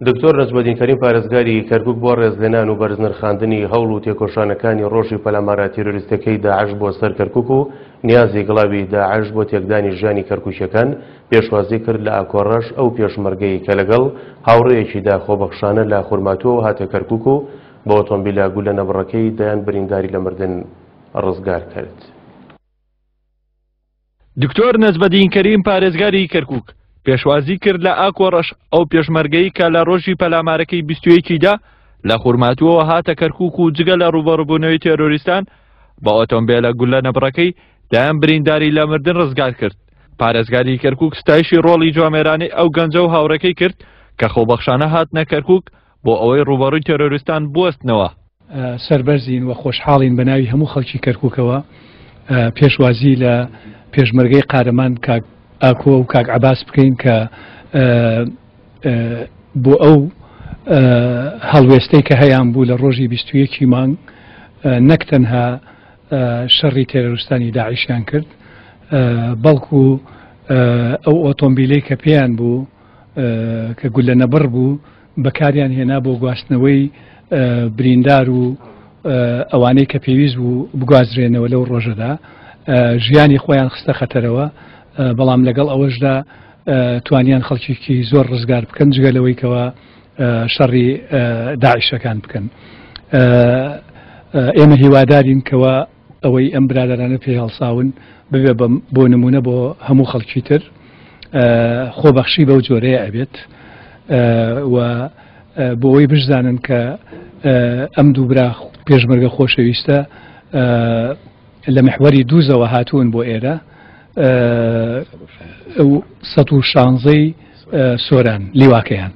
دکتۆر نەجمەدین کەریم پارێزگاری کەرکووک بۆ ڕێزلێنان و بەرزنرخاندنی هەوڵ و تێکۆشانەکانی ڕۆژی پەلامارە تیرۆریستەکەی داعش بۆ سەر کەرکووک و نیازی گڵاوی داعش بۆ تێکدانی ژیانی کەرکووکیەکان پێشوازی کرد لە ئاکۆڕەش ئەو پێشمەرگەی کە لەگەڵ هاوڕێیەکیدا خۆبەخشانە لە خورماتووە هاتە کەرکووک و بە ئۆتۆمبیلە گولە نەبڕەکەی دەیان برینداری لە مردن ڕزگار کرد. دکتۆر نەجمەدین کەریم پارێزگاری کەرکووک پێشوازی کرد لە ئاکۆڕەش ئەو پێشمەرگەی کە لە ڕۆژی پەلامارەکەی 21دا لە خورماتووەوە هاتە کەرکووک و جگە لە ڕوبەڕووبوونەوەی تێرۆریستان بە ئۆتۆمبیلە گولە نەبڕەکەی دایان برینداری لە مردن ڕزگار کرد. پارێزگاری کەرکووک ستایشی ڕۆڵی جوامێرانی ئەو گەنجە و هاوڕەکەی کرد کە خۆبەخشانە هاتنە کەرکووک بۆ ئەوەی ڕوبەڕووی تێرۆریستان بوەستنەوە. سەربەرزین و خۆشحاڵین بە ناوی هەموو خەڵکی کەرکووکەوە پێشوازی لە پێشمەرگەی قارەمان کاک ئاکۆ و کاک عەباس بکەین کە بۆ ئەو هەڵوێستەی کە هەیان بوو لە ڕۆژی 21 مانگ نەک تەنها شەڕی تێرۆریستانی داعیشیان کرد بەڵکو ئەو ئۆتۆمبیلەی کە پێیان بوو کە گولە نەبڕ بوو بەکاریان هێنا بۆ گواستنەوەی بریندار و ئەوانەی کە پێویست بوو بگوازرێنەوە لەو ڕۆژەدا ژیانی خۆیان خستە خەتەرەوە بەڵام لەگەڵ ئەوەشدا توانیان خەڵکیکی زۆر ڕزگار بکەن جگەلەوەی کەوە شەڕی داعیشەکان بکەن. ئێمە هیوادارین کەوە ئەوەی ئەم برادرانە پێ هەڵساون ببێ بۆ نمونە بۆ هەموو خەڵکی تر خۆبەخشی بەو جۆرەیە ئەبێت و بۆ ئەوەی بشزانن کە ئەم دوو برا پێشمەرگە خۆشەویستە لە محوەری دووزەوە هاتوون بۆ ئێرە 116 سۆران لیواکەیان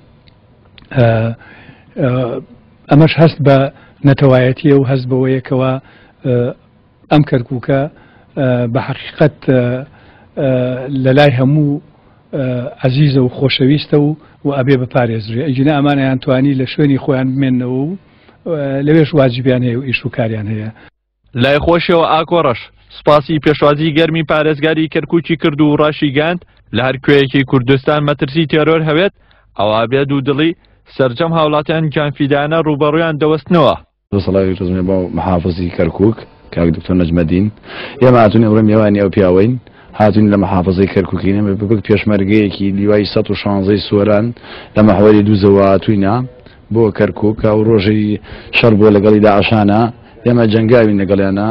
ئەمەش هەست بە نەتەوایەتیە و هەست بەوەیەکەوە ئەم کەرکووکە بە حەقیقەت لە لای هەموو عەزیزە و خۆشەویستە و ئەبێ بەپارێزرێ ئەجینە ئەمانەیان توانی لە شوێنی خۆیان بمێننەوە و لەوێش واجبیان هەیە و ئیش و کاریان هەیە. لای خۆشەوە ئاکۆڕەش سپاسی پێشوازی گەرمی پارێزگاری کەرکووکی کرد و ڕاشیگاند لە هەر کوێیەکی کوردستان مەترسی تێرۆر هەوێت ئەوە بێت و دڵی سەرجەم هاوڵاتیان گیانفیدانە ڕوبەڕوویان دەوەستنەوە. دەسەڵاتی ڕزمێ بۆ محافظی کەرکووک کاک دکتۆر نەجمەدین ئێمە هاتوونی ئەوڕێ میێوانی ئەو پیاوەین هاتوونی لە محافظەی کەرکووکینە بک پێشمەرگەیەکی لیوای 116 سۆران لە مەحوەری دووزەوە هاتووینە بۆ کەرکووک و ڕۆژی شەڕ بۆ لەگەڵی داعشانە ئێمە جەنگاوین لەگەڵیانە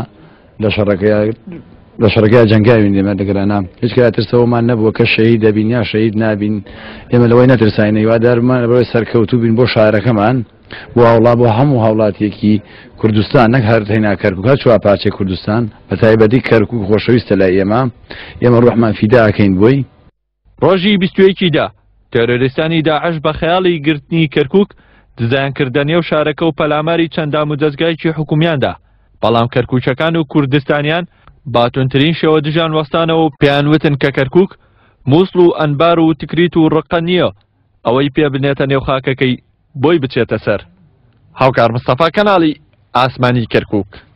لە شەڕەکەی جەنگاوین ئێمە لەگەڵانە هیچ کات ترسەوەمان نەبووە کە شەهید دەبین یا شەهید نابین ئێمە لەوەی نەترساین هیوادارمان بەوەی سەرکەوتوو بین بۆ شارەکەمان بۆ هەوڵا بۆ هەموو هاوڵاتیەکی کوردستان نەک هەر هێنا کەرکووک هەر چوار پارچەی کوردستان بە تایبەتی کەرکووک خۆشەویستە لای ئێمە ڕوحمان فیدا ئەکەین بۆی. ڕۆژی 21دا تێرۆریستانی داعش بە خەیاڵی گرتنی کەرکووک دزایانکردنی و شارەکە و پەلاماری چەندام و دەستگایکی حکومیاندا بەڵام کەرکووچەکان و کوردستانیان باتونترین شێوە دژان وەستانەوە و پێیان وتن کە کەرکووک مووسڵ و ئەنبار و تکریت و ڕقە نییە ئەوەی پێ بنێتە نێو خاکەکەی بۆی بچێتە سەر. هاوکار مستەفا کەناڵی ئاسمانی کەرکووک.